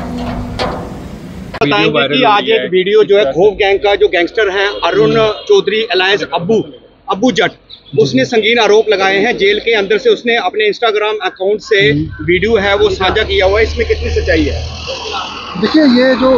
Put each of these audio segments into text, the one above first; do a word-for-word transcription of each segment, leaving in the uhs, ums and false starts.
बताएंगे कि आज एक वीडियो जो है खोफ गैंग का जो गैंगस्टर है अरुण चौधरी अलायंस अब्बू अब्बू जट, उसने संगीन आरोप लगाए हैं। जेल के अंदर से उसने अपने इंस्टाग्राम अकाउंट से वीडियो है वो साझा किया हुआ है। इसमें कितनी सच्चाई है? देखिए, ये जो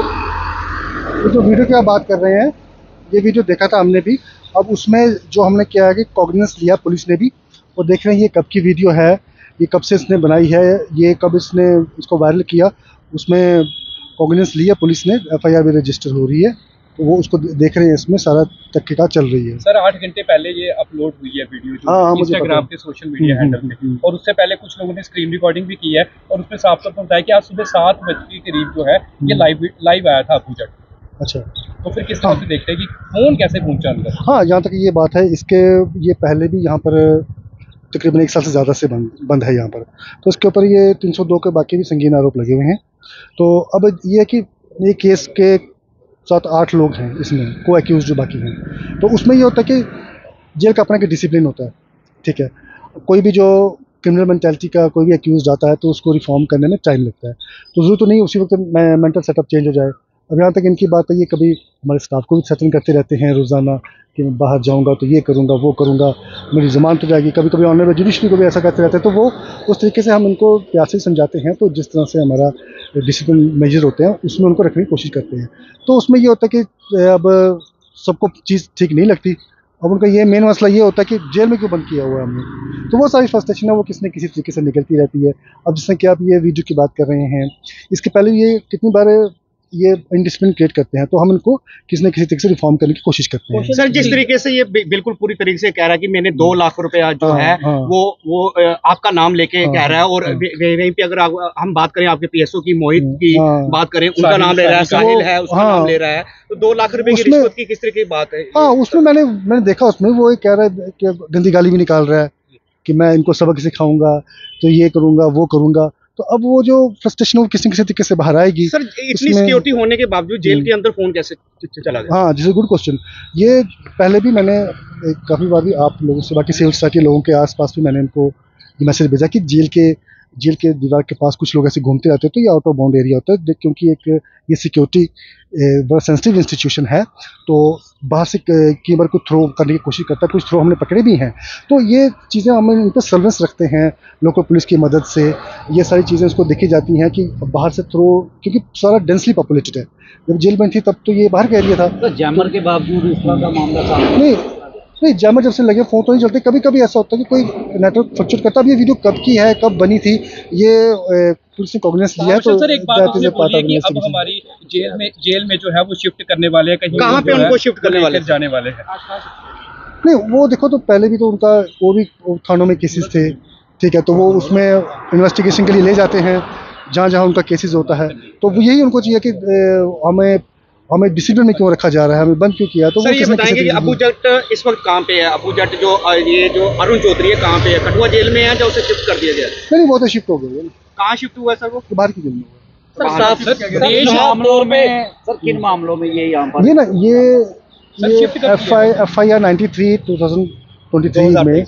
ये जो वीडियो की आप बात कर रहे हैं, ये वीडियो देखा था हमने भी। अब उसमें जो हमने किया है कि कॉग्निजेंस लिया पुलिस ने भी, वो देख रहे हैं ये कब की वीडियो है, ये कब से इसने बनाई है, ये कब इसने इसको वायरल किया। उसमें कॉग्निजेंस लिया पुलिस ने, एफ आई आर भी रजिस्टर हो रही है, तो वो उसको देख रहे हैं। इसमें सारा तहकीकात चल रही है। सर, आठ घंटे पहले ये अपलोड हुई है वीडियो जो हाँ, इंस्टाग्राम के सोशल मीडिया हैंडल पे, और उससे पहले कुछ लोगों ने स्क्रीन रिकॉर्डिंग भी की है, और उसमें साफ तौर पर बताया कि आज सुबह सात बजे के करीब जो है ये लाइव लाइव आया था अब्बू जट। अच्छा, तो फिर किस तरह से देखते हैं कि फोन कैसे पहुंचा अंदर? हाँ, जहाँ तक ये बात है, इसके ये पहले भी यहाँ पर तकरीबन एक साल से ज़्यादा से बंद बंद है यहाँ पर। तो इसके ऊपर ये तीन सौ दो के बाकी भी संगीन आरोप लगे हुए हैं। तो अब ये है कि ये केस के सात आठ लोग हैं इसमें को एक्यूज जो बाकी हैं। तो उसमें ये होता है कि जेल का अपना एक डिसिप्लिन होता है, ठीक है। कोई भी जो क्रिमिनल मेंटालिटी का कोई भी एक्यूज आता है तो उसको रिफॉर्म करने में टाइम लगता है। तो ज़रूरत तो नहीं उसी वक्त मेंटल सेटअप चेंज हो जाए। अब यहाँ तक इनकी बात है, ये कभी हमारे स्टाफ को भी सचन करते रहते हैं रोज़ाना कि मैं बाहर जाऊँगा तो ये करूँगा वो करूँगा, मेरी ज़मानत हो जाएगी। कभी कभी ऑनरेबल जुडिशरी को भी ऐसा करते रहते हैं। तो वो उस तरीके से हम उनको प्यार से समझाते हैं। तो जिस तरह से हमारा डिसिप्लिन मेजर होते हैं उसमें उनको रखने की कोशिश करते हैं। तो उसमें ये होता है कि अब सबको चीज़ ठीक नहीं लगती। अब उनका ये मेन मसला ये होता है कि जेल में क्यों बंद किया हुआ है हमने। तो वो सारी फ्रस्ट्रेशन है वो किसी न किसी तरीके से निकलती रहती है। अब जिससे कि आप ये वीडियो की बात कर रहे हैं, इसके पहले ये कितनी बार ये इंडिसिप्लिन क्रिएट करते हैं, तो हम इनको किसी न किसी तरीके से रिफॉर्म करने की कोशिश करते हैं। सर, जिस तरीके से ये बिल्कुल पूरी तरीके से कह रहा है कि मैंने दो लाख रुपया जो हाँ, है हाँ, वो वो आपका नाम लेके हाँ, कह रहा है, और हाँ, वहीं पे अगर आप, हम बात करें आपके पी एस ओ की मोहित की हाँ, बात करें, उनका नाम ले रहा है, साहिल है उसका हाँ, नाम ले रहा है, तो दो लाख रुपए की रिश्वत की किस तरह की बात है? हाँ, उसमें मैंने मैंने देखा, उसमें वो कह रहा है कि गंदी गाली भी निकाल रहा है कि मैं इनको सबक सिखाऊंगा, तो ये करूंगा वो करूंगा। तो अब वो जो फ्रस्ट्रेशन वो किसी किसी तरीके से बाहर आएगी। सर, इतनी सिक्योरिटी होने के बावजूद जेल के अंदर फोन कैसे चला गया? हाँ, दिस इज गुड क्वेश्चन। ये पहले भी मैंने काफ़ी बार भी आप लोगों से, बाकी सिविल सोसाइटी लोगों के आसपास भी मैंने इनको ये मैसेज भेजा कि जेल के जेल के दीवार के पास कुछ लोग ऐसे घूमते रहते हैं। तो ये आउट ऑफ बाउंड एरिया होता है, क्योंकि एक ये सिक्योरिटी बड़ा सेंसिटिव इंस्टीट्यूशन है। तो बाहर से कई बार को थ्रो करने की कोशिश करता है, कुछ थ्रो हमने पकड़े भी हैं। तो ये चीज़ें हम इन पर सर्वेलेंस रखते हैं लोकल पुलिस की मदद से। ये सारी चीज़ें उसको देखी जाती हैं कि बाहर से थ्रो, क्योंकि सारा डेंसली पॉपुलेटेड है। जब जेल बंद थी तब तो ये बाहर का एरिया था। तो जैमर के बावजूद इस तरह का मामला सामने नहीं नहीं जैमर जब से लगे फ़ोन तो नहीं चलते। कभी कभी ऐसा होता है कि कोई नेटवर्क फ्लक्चुएट करता है। अब ये वीडियो कब की है, कब बनी थी, ये पुलिस ने कॉग्निजेंस लिया है। तो सर, एक बात आपने बोली है कि अब हमारी जेल में जेल में जो है वो शिफ्ट करने वाले हैं, कहीं कहाँ पे उनको शिफ्ट करने वाले जाने वाले हैं? नहीं, वो देखो, तो पहले भी तो उनका वो भी थानों में केसेस थे, ठीक है। तो वो उसमें इन्वेस्टिगेशन के लिए ले जाते हैं जहाँ जहाँ उनका केसेस होता है। तो वो यही उनको चाहिए कि हमें हमें डिसिप्लिन में क्यों रखा जा रहा है, हमें बंद क्यों किया। तो सर, ये बताएंगे कि अब्बू जट इस वक्त कहाँ पे है? अब्बू जट जो ये जो अरुण चौधरी है कहाँ पे है? कठुआ जेल में है या उसे शिफ्ट कर दिया गया? नहीं, वो तो शिफ्ट हो गए। कहाँ शिफ्ट हुआ है सर? वो बाहर की जेल में हुआ। देश मामलों में सर किन मामलों में ये यहाँ पर ये ना ये ये F I F I R ninety three two thousand twenty three में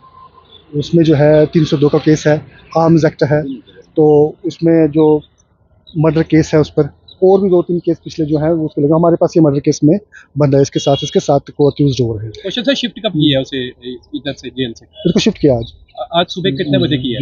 उसमें जो है तीन सौ दो का केस है, आर्म्स एक्ट है। तो उसमें जो मर्डर केस है उस पर और भी दो तीन केस पिछले जो है वो उसको लगा। हमारे पास ये मर्डर केस में बंद है, इसके साथ इसके साथ को अक्यूज्ड हो रहे हैं। क्वेश्चन सर, शिफ्ट कब किया उसे इधर से जेल से? इसको शिफ्ट किया आज आज सुबह कितने बजे किया?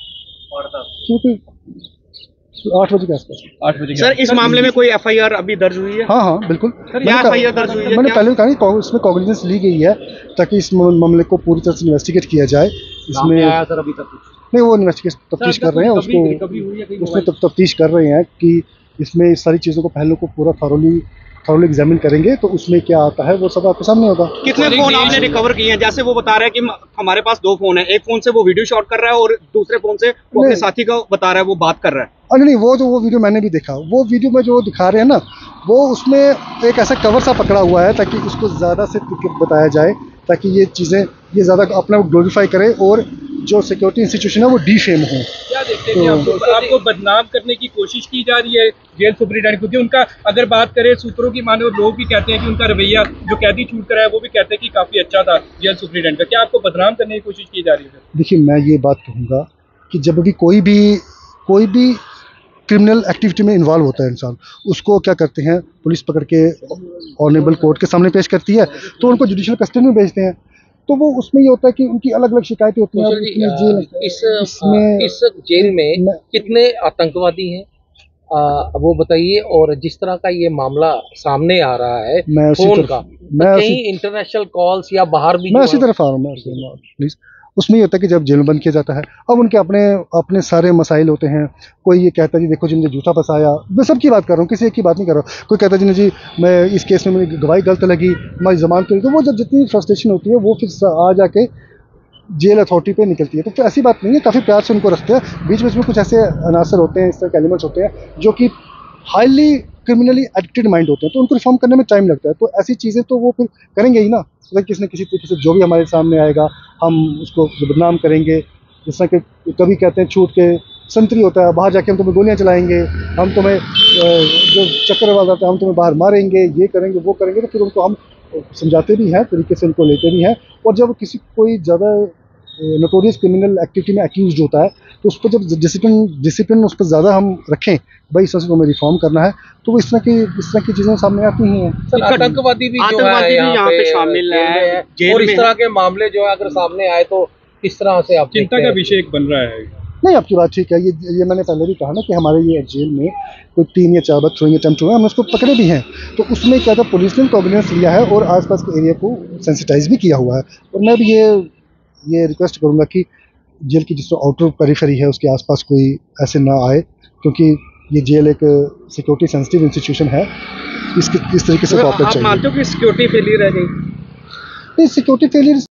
आठ बजे के आसपास। आठ बजे। सर, इस मामले में कोई एफ आई आर अभी दर्ज हुई है? हाँ हाँ बिल्कुल, एफ आई आर दर्ज हुई है। मैंने पहले कहा कि इसमें कॉग्निजेंस ली गई है ताकि इस मामले को पूरी तरह से इन्वेस्टिगेट किया जाए। इसमें सर अभी तक नहीं, वो इन्वेस्टिगेट तफ्तीश कर रहे हैं उसको उसमें तफ्तीश कर रहे हैं कि इसमें इस सारी चीज़ों को पहले को पूरा थॉरोली थॉरोली एग्जामिन करेंगे तो उसमें क्या आता है वो सब आपके सामने होगा। कितने फोन आपने रिकवर किए हैं? जैसे वो बता रहा है कि हमारे पास दो फोन है, एक फोन से वो वीडियो शॉट कर रहा है और दूसरे फोन से वो अपने साथी को बता रहा है, वो बात कर रहा है। अरे नहीं, वो जो वो वीडियो मैंने भी देखा, वो वीडियो में जो दिखा रहे हैं ना, वो उसमें एक ऐसा कवर सा पकड़ा हुआ है ताकि उसको ज़्यादा से बताया जाए, ताकि ये चीज़ें ये ज़्यादा अपने ग्लोरीफाई करे और जो सिक्योरिटी इंस्टीट्यूशन है वो डीफेम हो। क्या देखते हैं आपको, आपको बदनाम करने की कोशिश की जा रही है जेल सुपरिटेंडेंट? क्योंकि उनका अगर बात करें सूत्रों की माने, लोग भी कहते हैं कि उनका रवैया जो कैदी छूट कर है वो भी कहते हैं कि काफ़ी अच्छा था जेल सुपरिटेंडेंट का। क्या आपको बदनाम करने की कोशिश की जा रही है? देखिए, मैं ये बात कहूँगा कि जब भी कोई भी कोई भी क्रिमिनल एक्टिविटी में इन्वॉल्व होता है इंसान, उसको क्या करते हैं, पुलिस पकड़ के ऑनरेबल कोर्ट के सामने पेश करती है, तो उनको जुडिशियल कस्टडी में भेजते हैं। तो वो उसमें ये होता है कि उनकी अलग अलग शिकायतें होती हैं। जी, जेल इस इसमें इस जेल में कितने आतंकवादी हैं वो बताइए, और जिस तरह का ये मामला सामने आ रहा है फोन का, मैं कहीं इंटरनेशनल कॉल्स या बाहर भी, मैं उसी तरफ आ रहा हूँ प्लीज। उसमें ये होता है कि जब जेल में बंद किया जाता है, अब उनके अपने अपने सारे मसाइल होते हैं। कोई ये कहता है जी देखो जी मुझे जूता फंसाया, मैं सबकी बात कर रहा हूँ, किसी एक की बात नहीं कर रहा हूँ। कोई कहता है जी नहीं जी मैं इस केस में मेरी गवाही गलत लगी, हमारी जमानत करी, तो वो जब जितनी फ्रस्ट्रेशन होती है वो फिर आ जाके जेल अथॉरिटी पे निकलती है। तो फिर ऐसी बात नहीं है, काफ़ी प्यार से उनको रखते हैं। बीच बीच में कुछ ऐसे अनासर होते हैं, इस तरह के एलिमेंट्स होते हैं जो कि हाईली क्रिमिनली एडिक्टेड माइंड होते हैं, तो उनको रिफॉर्म करने में टाइम लगता है। तो ऐसी चीज़ें तो वो फिर करेंगे ही ना, अगर किसी न किसी तरीके से जो भी हमारे सामने आएगा हम उसको बदनाम करेंगे। जिस तरह के कभी कहते हैं छूट के संतरी होता है, बाहर जाके हम तुम्हें गोलियां चलाएंगे, हम तुम्हें जो चक्कर वाला होता है हम तुम्हें बाहर मारेंगे, ये करेंगे वो करेंगे। तो फिर उनको हम समझाते भी हैं, तरीके से उनको लेते भी हैं। और जब किसी कोई ज़्यादा नोटोरियस क्रिमिनल एक्टिविटी में एक्यूज होता है तो उस पर जब डिसिप्लिन डिसिप्लिन उस पर ज़्यादा हम रखें, भाई इस तरह से तुम्हें रिफॉर्म करना है, तो वो इस तरह की इस तरह की चीज़ें सामने आती ही हैं। सर आतंकवादी भी जो है यहाँ पे शामिल है, और इस तरह के मामले जो है अगर सामने आए तो किस तरह से आप चिंता का विषय बन रहा है? नहीं, आपकी बात ठीक है। ये ये मैंने पहले भी कहा ना कि हमारे ये जेल में कोई तीन या चार बार थ्रोइंग अटेम्प्ट हुआ, हमने उसको पकड़े भी हैं। तो उसमें क्या था, पुलिस ने कॉग्निजेंस लिया है और आसपास के एरिया को सेंसिटाइज भी किया हुआ है। और मैं भी ये ये रिक्वेस्ट करूँगा कि जेल की जिस आउटर पेरिफेरी है उसके आसपास कोई ऐसे ना आए, क्योंकि ये जेल एक सिक्योरिटी सेंसिटिव इंस्टीट्यूशन है। इसके इस तरीके से कॉपरेट चाहिए। आप मानते हो कि सिक्योरिटी फेलियर है? नहीं, सिक्योरिटी फेलियर